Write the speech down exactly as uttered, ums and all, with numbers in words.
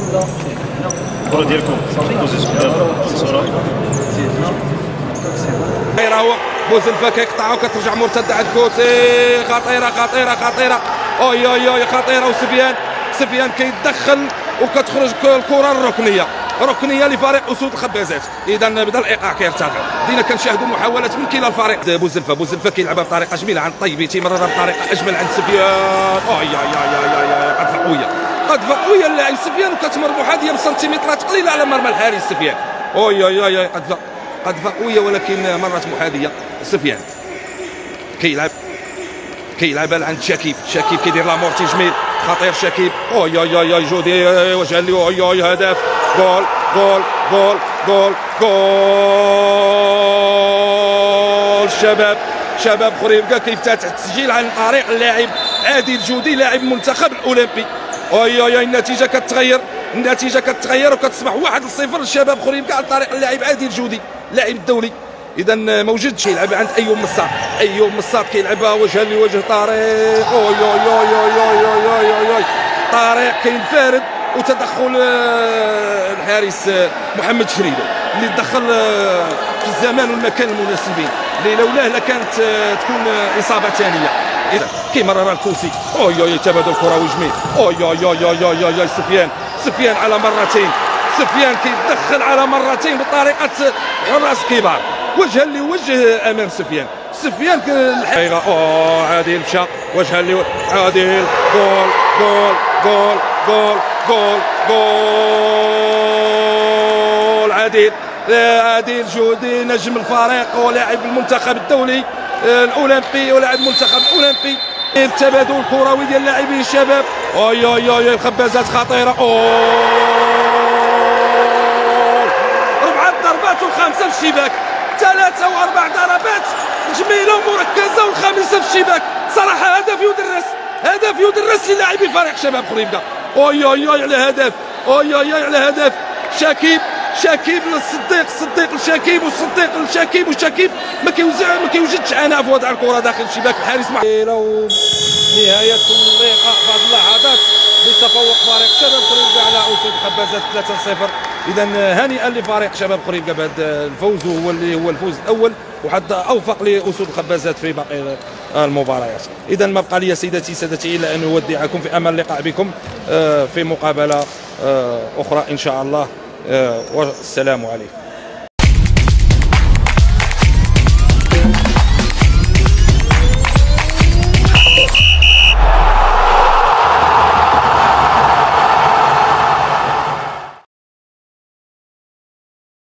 الكره ديالكم بوزيسيون ديال خطيره هو بوزلفه كيقطعها وكترجع مرتده عند كوسي. خطيره خطيره خطيره اوي اوي اوي خطيره. وسفيان سفيان كيتدخل وكتخرج الكره الركنيه ركنيه لفريق اسود الخبازات. اذا بدا الايقاع كيرتفع. بدينا كنشاهدوا محاولات من كلا الفريق. بوزلفه بوزلفه كيلعبها بطريقه جميله عند طيبي تيمررها بطريقه اجمل عند سفيان. اوي اوي اوي اوي قذفه قويه قذفه قويه اللاعب سفيان وكتمر محاذيه بسنتيمترات قليله على مرمى الحارس سفيان. اوي اوي اوي قذفه قذفه قويه ولكن مرت محاذيه. سفيان كيلعب كيلعبها عند شكيب. شكيب كيدير لامورتي جميل خطير شكيب. اوي اوي اوي اوي جودي وجه اللي اوي اوي هدف. جول جول جول جول جول. شباب شباب خريبكا كيفتتح التسجيل عن طريق اللاعب عادل جودي لاعب المنتخب الاولمبي. اوي اوي اوي النتيجه كتغير النتيجه كتغير وكتصبح واحد صفر للشباب خريبكا عن طريق اللاعب عادل جودي لاعب الدولي. اذا موجود شي يلعب عند ايوب مصاط. ايوب مصاط كيلعبها وجها لوجه طارق. اوي اوي اوي اوي اوي اوي اوي طارق كينفرد وتدخل الحارس محمد شريدو اللي تدخل في الزمان والمكان المناسبين اللي لولاه لكانت تكون اصابه ثانيه. اذا كيمررها الكوسي. اوي اوي تبادل كروي جميل. اوي اوي اوي اوي اوي سفيان سفيان على مرتين. سفيان كيدخل على مرتين بطريقه حراس كبار وجها لوجه امام سفيان. سفيان الحقيقه اوه عادل مشى وجها لوجه عادل. جول جول جول جول جول جول. عادل عادل جودي نجم الفريق ولاعب المنتخب الدولي الاولمبي ولاعب المنتخب الاولمبي. التبادل الكروي ديال لاعبي الشباب. اوي اوي اوي الخبازات خطيره. اوه ربعه ضربات وخمسه في الشباك. ثلاثه واربع ضربات جميله ومركزه والخامسه في الشباك. صراحه هدف يدرس هدف يدرس للاعبي فريق شباب خريبكا. اوي اوي اوي على هدف. اوي اوي اوي على هدف. شكيب شكيب للصديق الصديق لشكيب والصديق لشكيب وشكيب ما كيوزع ما كيوجدش عناء في وضع الكره داخل الشباك. الحارس مع نهايه اللقاء بعد اللحظات بتفوق فريق شباب خريبكا على اسود الخبازات ثلاثة صفر. اذا هنيئا لفريق شباب خريبكا بهذا الفوز وهو اللي هو الفوز الاول وحتى اوفق لاسود الخبازات في باقي المباريات. اذا ما بقى لي سيداتي سادتي الا ان اودعكم في امل اللقاء بكم في مقابله اخرى ان شاء الله والسلام عليكم.